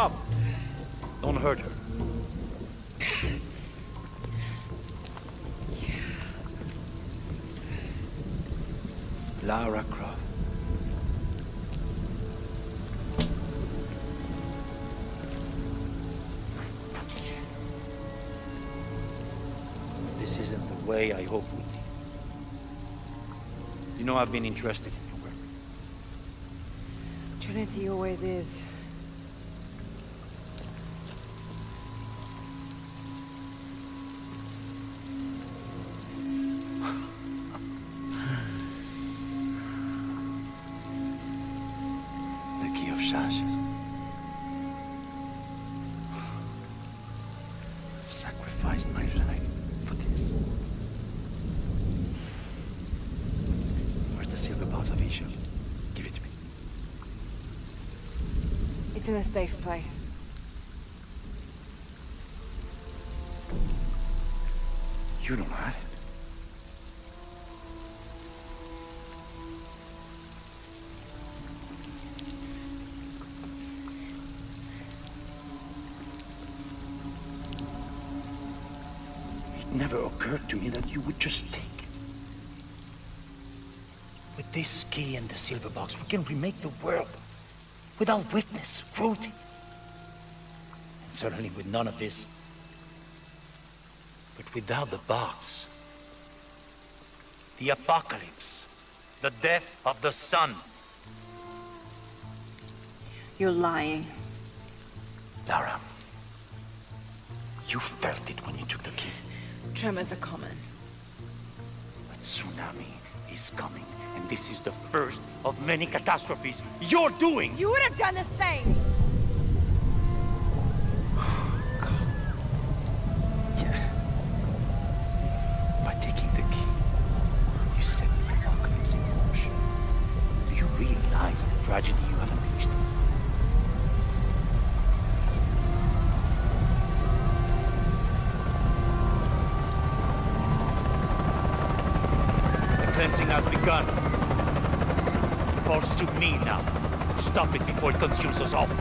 up! Don't hurt her. Lara Croft. This isn't the way I hoped it would be. You know I've been interested in your work. Trinity always is. The key of Shasha. I've sacrificed my life for this. Where's the silver box of Isha? Give it to me. It's in a safe place. You don't have it. It never occurred to me that you would just take. With this key and the silver box, we can remake the world. Without weakness, cruelty. And certainly with none of this. But without the box, the apocalypse, the death of the sun. You're lying. Lara, you felt it when you took the key. Tremors are common. A tsunami is coming, and this is the first of many catastrophes you're doing! You would have done the same! By taking the key, you set the apocalypse in motion. Do you realize the tragedy you have unleashed? The cleansing has begun. It falls to me now to stop it before it consumes us all.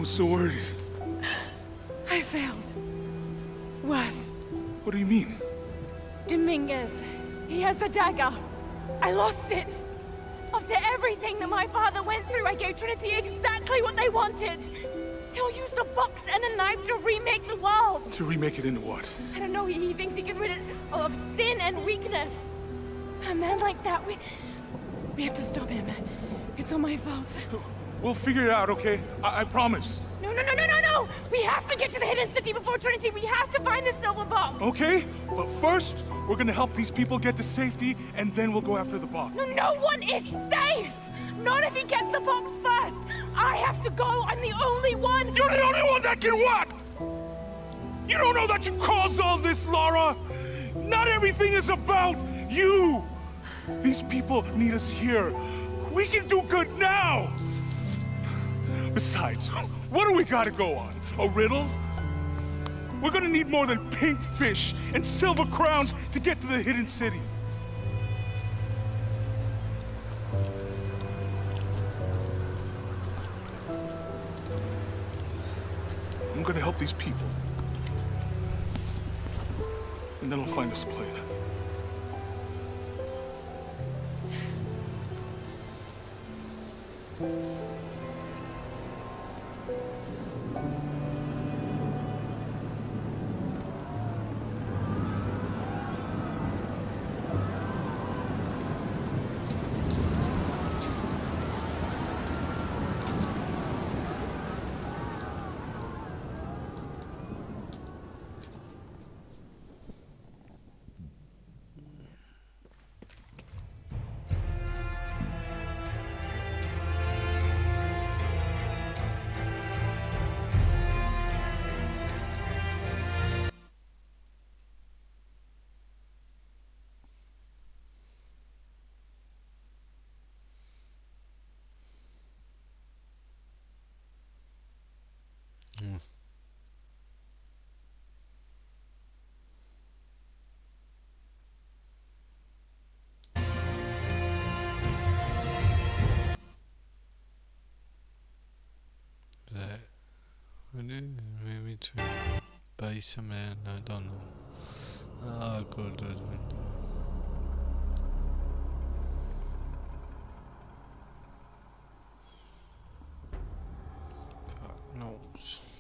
so worried. I failed. Worse. What do you mean? Dominguez. He has the dagger. I lost it. After everything that my father went through, I gave Trinity exactly what they wanted. He'll use the box and the knife to remake the world. To remake it into what? I don't know, he thinks he can rid it of sin and weakness. A man like that, we have to stop him. It's all my fault. We'll figure it out, okay? I promise. No. We have to get to the hidden city before Trinity. We have to find the silver box. Okay, but first, we're gonna help these people get to safety, and then we'll go after the box. No one is safe! Not if he gets the box first! I have to go! I'm the only one! You're the only one that can what? You don't know that you caused all this, Lara! Not everything is about you! These people need us here. We can do good now! Besides, what do we gotta go on? A riddle? We're gonna need more than pink fish and silver crowns to get to the hidden city. I'm gonna help these people. And then I'll find us a plane. Maybe to base a man, I don't know. Oh, good window. Fuck knows.